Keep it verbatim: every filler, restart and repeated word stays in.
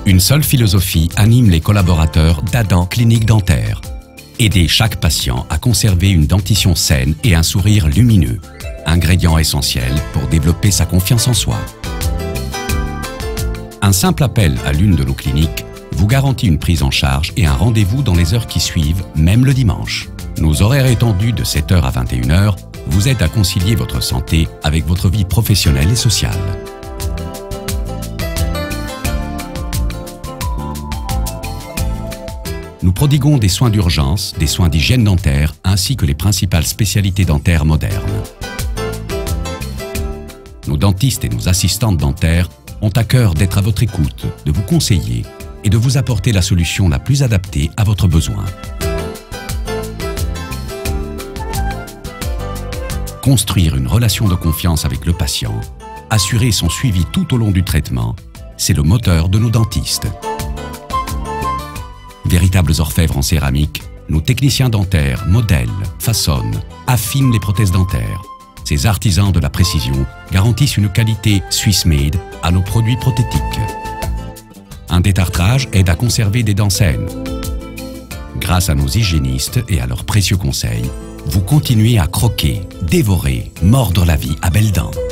Une seule philosophie anime les collaborateurs d'Adam Clinique Dentaire. Aider chaque patient à conserver une dentition saine et un sourire lumineux. Ingrédient essentiel pour développer sa confiance en soi. Un simple appel à l'une de nos cliniques vous garantit une prise en charge et un rendez-vous dans les heures qui suivent, même le dimanche. Nos horaires étendus de sept heures à vingt et une heures vous aident à concilier votre santé avec votre vie professionnelle et sociale. Nous prodiguons des soins d'urgence, des soins d'hygiène dentaire ainsi que les principales spécialités dentaires modernes. Nos dentistes et nos assistantes dentaires ont à cœur d'être à votre écoute, de vous conseiller et de vous apporter la solution la plus adaptée à votre besoin. Construire une relation de confiance avec le patient, assurer son suivi tout au long du traitement, c'est le moteur de nos dentistes. Véritables orfèvres en céramique, nos techniciens dentaires modèlent, façonnent, affinent les prothèses dentaires. Ces artisans de la précision garantissent une qualité Swiss-made à nos produits prothétiques. Un détartrage aide à conserver des dents saines. Grâce à nos hygiénistes et à leurs précieux conseils, vous continuez à croquer, dévorer, mordre la vie à belles dents.